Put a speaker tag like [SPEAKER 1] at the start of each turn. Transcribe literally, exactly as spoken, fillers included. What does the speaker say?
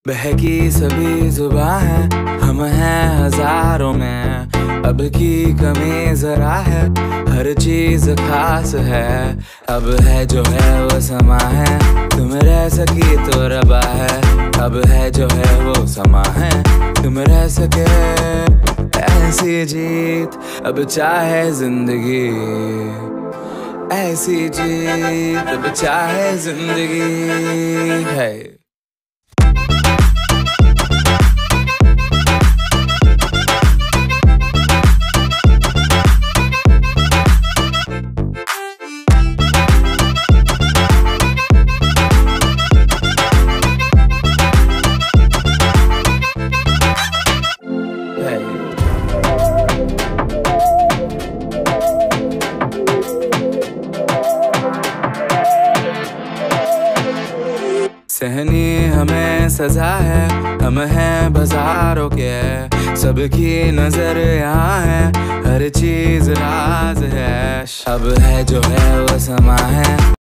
[SPEAKER 1] बहकी सभी जुबां है, हम हैं हजारों में। अब की कमी जरा है, हर चीज खास है। अब है जो है वो समा है, तुम रह सकी तो रबा है। अब है जो है वो समा है, तुम रह सके ऐसी जीत। अब चाहे जिंदगी ऐसी जीत, अब चाहे जिंदगी है। सहनी हमें सजा है, हम हैं बाजारों के। सबकी नजर यहाँ है, हर चीज राज है। अब है जो है वो समा है।